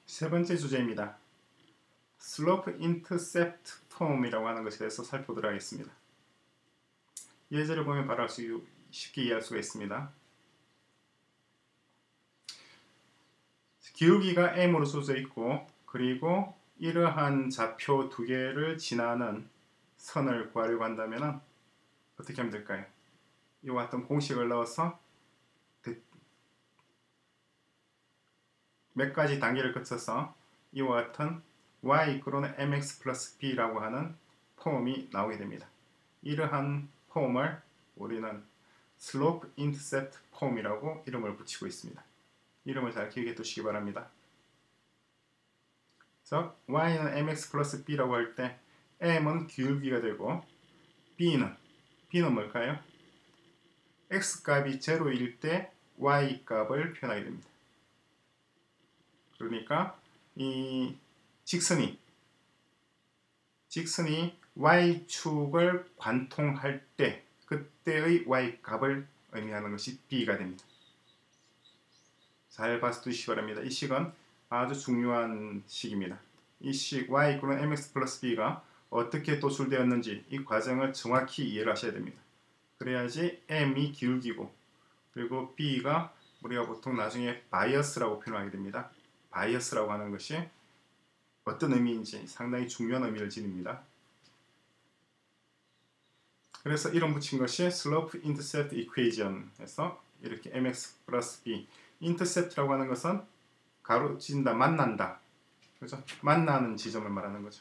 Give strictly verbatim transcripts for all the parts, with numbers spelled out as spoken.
세 번째 주제입니다. 슬로프 인터셉트 폼이라고 하는 것에 대해서 살펴보도록 하겠습니다. 예제를 보면 바로 아주 쉽게 이해할 수가 있습니다. 기울기가 m으로 주어져 있고, 그리고 이러한 좌표 두 개를 지나는 선을 구하려고 한다면 어떻게 하면 될까요? 이와 같은 공식을 넣어서 몇 가지 단계를 거쳐서 이와 같은 y 이끌어는 mx 플러스 b라고 하는 폼이 나오게 됩니다. 이러한 폼을 우리는 슬로프 인터셉트 폼이라고 이름을 붙이고 있습니다. 이름을 잘 기억해 두시기 바랍니다. 그래서 y는 mx 플러스 b라고 할 때 m은 기울기가 되고 b는 b는 뭘까요? x 값이 제로일 때 y 값을 표현하게 됩니다. 그러니까 이 직선이 직선이 y축을 관통할 때 그때의 y 값을 의미하는 것이 b가 됩니다. 잘 봐서 두시기 바랍니다. 이 식은 아주 중요한 식입니다. 이 식 y 이퀄은 mx 플러스 b가 어떻게 도출되었는지 이 과정을 정확히 이해를 하셔야 됩니다. 그래야지 m이 기울기고 그리고 b가 우리가 보통 나중에 바이어스라고 표현하게 됩니다. 바이어스라고 하는 것이 어떤 의미인지 상당히 중요한 의미를 지닙니다. 그래서 이름 붙인 것이 Slope Intercept Equation에서 이렇게 mx 플러스 b 인터셉트라고 하는 것은 가로진다, 만난다. 그죠? 만나는 지점을 말하는 거죠.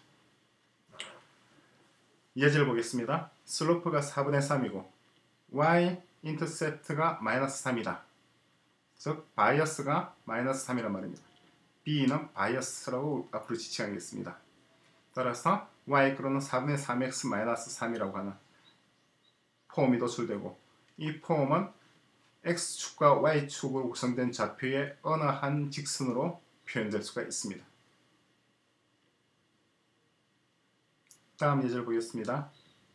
예제를 보겠습니다. 슬로프가 사분의 삼이고 y 인터셉트가 마이너스 삼이다. 즉 바이어스가 마이너스 삼이란 말입니다. b는 바이어스라고 앞으로 지칭하겠습니다. 따라서 y 이퀄은 사분의 삼 엑스 마이너스 삼이라고 하는 폼이 도출되고 이 폼은 x축과 y축으로 구성된 좌표의 어느 한 직선으로 표현될 수가 있습니다. 다음 예제를 보겠습니다.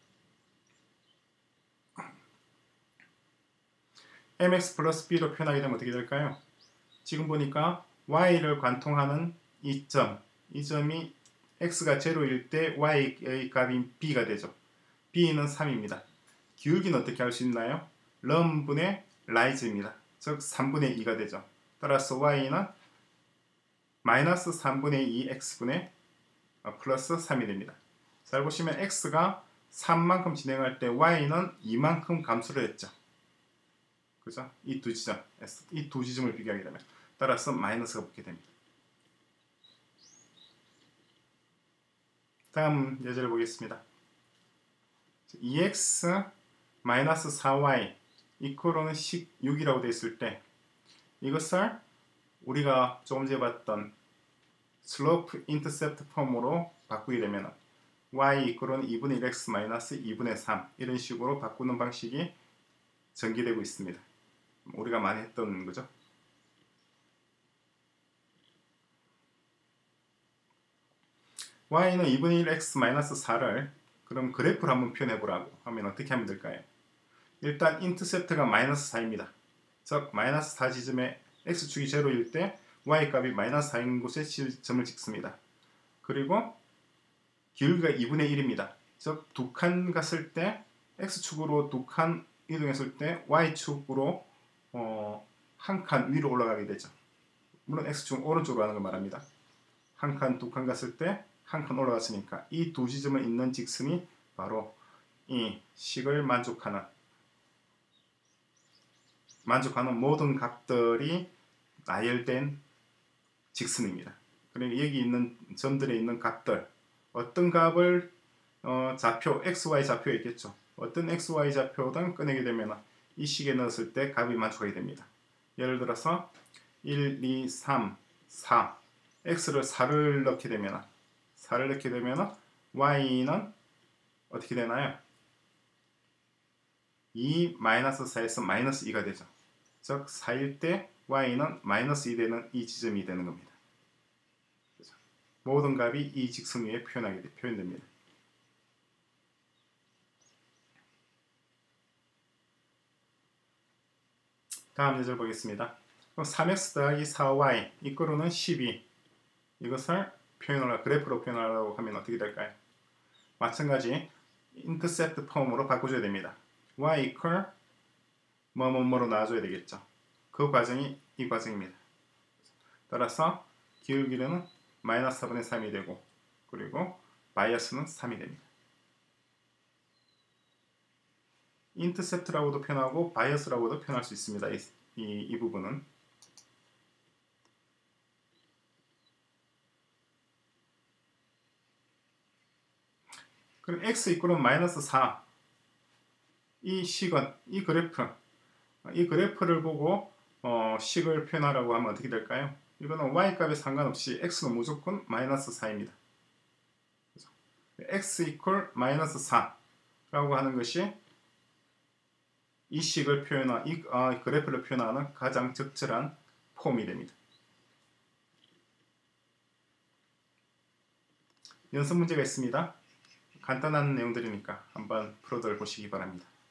mx 플러스 b로 표현하게 되면 어떻게 될까요? 지금 보니까 y를 관통하는 이 점, 이 점이 x가 제로일 때 y의 값인 b가 되죠. b는 삼입니다. 기울기는 어떻게 할 수 있나요? 럼분의 라이즈입니다. 즉 삼분의 이가 되죠. 따라서 y는 마이너스 삼분의 이 x분의 플러스 삼이 됩니다. 잘 보시면 x가 삼만큼 진행할 때 y는 이만큼 감소를 했죠. 그죠? 이 두 지점, 이 두 지점을 비교하게 되면 따라서 마이너스가 붙게 됩니다. 다음 예제를 보겠습니다. 이 엑스 마이너스 사 와이 이퀄은 십육이라고 되어 있을 때 이것을 우리가 조금 전에 봤던 슬로프 인터셉트 폼으로 바꾸게 되면 y 이퀄은 이분의 일 엑스 마이너스 이분의 삼 이런 식으로 바꾸는 방식이 전개되고 있습니다. 우리가 많이 했던 거죠. y는 이분의 일 엑스 마이너스 사를 그럼 그래프로 한번 표현해 보라고 하면 어떻게 하면 될까요? 일단 인터셉트가 마이너스 사입니다. 즉 마이너스 사 지점에 x축이 제로일 때 y값이 마이너스 사인 곳에 점을 찍습니다. 그리고 기울기가 이분의 일입니다. 즉 두 칸 갔을 때 x축으로 두 칸 이동했을 때 y축으로 어, 한 칸 위로 올라가게 되죠. 물론 x축은 오른쪽으로 가는 걸 말합니다. 한 칸, 두 칸 갔을 때 한 칸 올라갔으니까 이 두 지점을 잇는 직선이 바로 이 식을 만족하는 만족하는 모든 값들이 나열된 직선입니다. 그러니까 여기 있는 점들에 있는 값들 어떤 값을 어, 좌표 xy 좌표에 있겠죠. 어떤 xy 좌표든 꺼내게 되면 이 식에 넣었을 때 값이 만족하게 됩니다. 예를 들어서 일, 이, 삼, 사 x를 사를 넣게 되면 사를 넣게 되면 y는 어떻게 되나요? 이 마이너스 사에서 마이너스 이가 되죠. 즉 사일 때 y는 마이너스 이 되는 이 지점이 되는 겁니다. 그렇죠? 모든 값이 이 직선 위에 표현하게 돼, 표현됩니다. 다음 예제를 보겠습니다. 그럼 삼 엑스 더하기 사 와이 이끌어는 십이 이것을 표현을 그래프로 표현하라고 하면 어떻게 될까요? 마찬가지 인터셉트 폼으로 바꿔줘야 됩니다. y equal 뭐뭐뭐로 나와줘야 되겠죠. 그 과정이 이 과정입니다. 따라서 기울기는 마이너스 사분의 삼이 되고 그리고 바이어스는 삼이 됩니다. 인터셉트라고도 표현하고 바이어스라고도 표현할 수 있습니다. 이, 이, 이 부분은 그럼 x 이퀄은 마이너스 사 이 식은 이 그래프 이 그래프를 보고 어, 식을 표현하라고 하면 어떻게 될까요? 이거는 y 값에 상관없이 x는 무조건 마이너스 사입니다. x 이퀄 마이너스 사라고 하는 것이 이 식을 표현한 이 어, 그래프를 표현하는 가장 적절한 폼이 됩니다. 연습 문제가 있습니다. 간단한 내용들이니까 한번 풀어들 보시기 바랍니다.